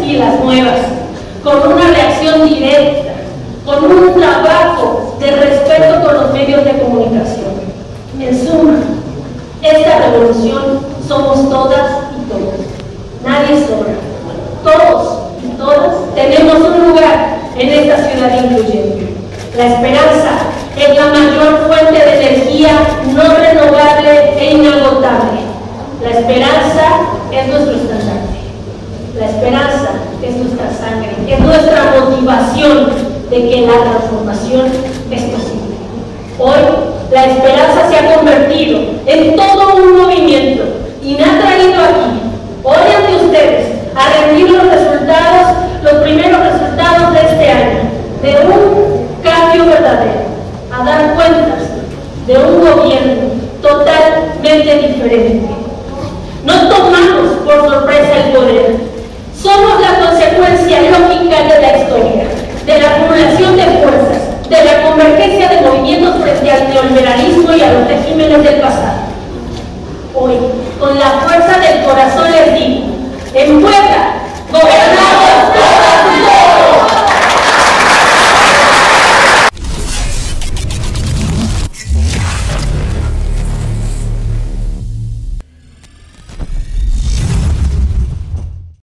y las nuevas, con una reacción directa, con un trabajo de respeto con los medios de comunicación. En suma, esta revolución somos todas y todos. Nadie sobra. Todos y todas tenemos un lugar en esta ciudad incluyente. La esperanza es la mayor fuente de energía no renovable e inagotable. La esperanza es nuestro estandarte. La esperanza es nuestra sangre, es nuestra motivación de que la transformación es posible. Hoy, la esperanza se ha convertido en todo un movimiento y me ha traído